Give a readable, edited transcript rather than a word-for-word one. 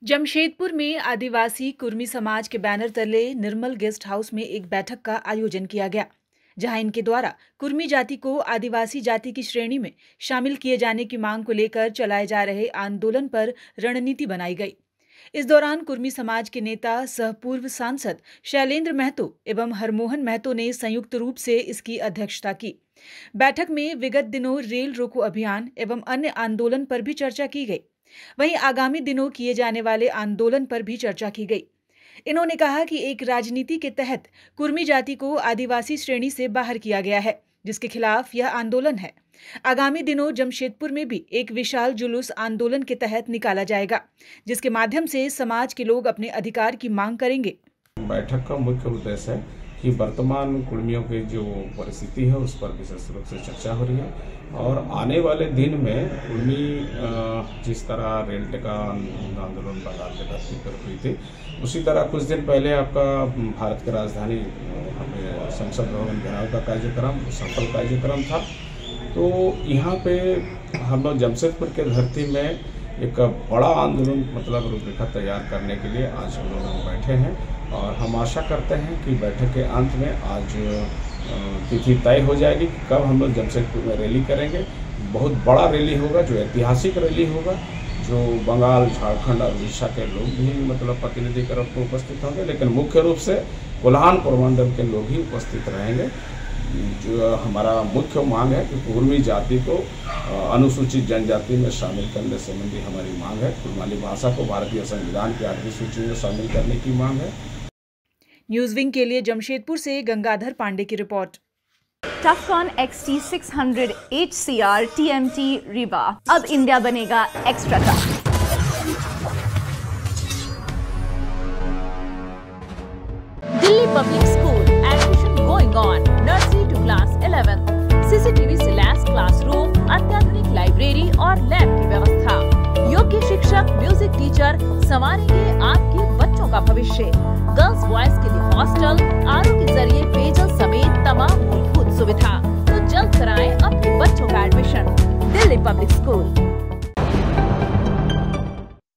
जमशेदपुर में आदिवासी कुर्मी समाज के बैनर तले निर्मल गेस्ट हाउस में एक बैठक का आयोजन किया गया, जहां इनके द्वारा कुर्मी जाति को आदिवासी जाति की श्रेणी में शामिल किए जाने की मांग को लेकर चलाए जा रहे आंदोलन पर रणनीति बनाई गई। इस दौरान कुर्मी समाज के नेता सह पूर्व सांसद शैलेंद्र महतो एवं हरमोहन महतो ने संयुक्त रूप से इसकी अध्यक्षता की। बैठक में विगत दिनों रेल रोको अभियान एवं अन्य आंदोलन पर भी चर्चा की गई। वहीं आगामी दिनों किए जाने वाले आंदोलन पर भी चर्चा की गई। इन्होंने कहा कि एक राजनीति के तहत कुर्मी जाति को आदिवासी श्रेणी से बाहर किया गया है, जिसके खिलाफ यह आंदोलन है। आगामी दिनों जमशेदपुर में भी एक विशाल जुलूस आंदोलन के तहत निकाला जाएगा, जिसके माध्यम से समाज के लोग अपने अधिकार की मांग करेंगे। बैठक का मुख्य उद्देश्य है कि वर्तमान कुर्मियों की जो परिस्थिति है उस पर विशेष रूप से चर्चा हो रही है और आने वाले दिन में कुर्मी जिस तरह रेल टेका आंदोलन बंगाल के धरती पर हुई थी, उसी तरह कुछ दिन पहले आपका भारत की राजधानी हमें संसद भवन घेराव का कार्यक्रम सफल कार्यक्रम था। तो यहाँ पे हम लोग जमशेदपुर के धरती में एक बड़ा आंदोलन मतलब रूपरेखा तैयार करने के लिए आज हम लोग बैठे हैं और हम आशा करते हैं कि बैठक के अंत में आज तिथि तय हो जाएगी कि कब हम लोग जमशेदपुर में रैली करेंगे। बहुत बड़ा रैली होगा, जो ऐतिहासिक रैली होगा, जो बंगाल, झारखंड और उड़ीसा के लोग भी मतलब प्रतिनिधि के रूप में उपस्थित होंगे, लेकिन मुख्य रूप से कोल्हान प्रमंडल के लोग ही उपस्थित रहेंगे। जो हमारा मुख्य मांग है कि कुर्मी जाति को अनुसूचित जनजाति में शामिल करने संबंधी हमारी मांग है। कुर्माली भाषा को भारतीय संविधान की 8वीं सूची में शामिल करने की मांग है। न्यूज विंग के लिए जमशेदपुर से गंगाधर पांडे की report. Tufcon XT 600 HCR TMT rebar, अब इंडिया बनेगा extra tough. Delhi public school admission going on, nursery to class 11, CCTV से लैस क्लासरूम, अत्याधुनिक लाइब्रेरी और लैब की व्यवस्था, योग्य शिक्षक, म्यूजिक टीचर संवारेंगे आपके बच्चों का भविष्य। गर्ल्स बॉयज के लिए हॉस्टल, RO के जरिए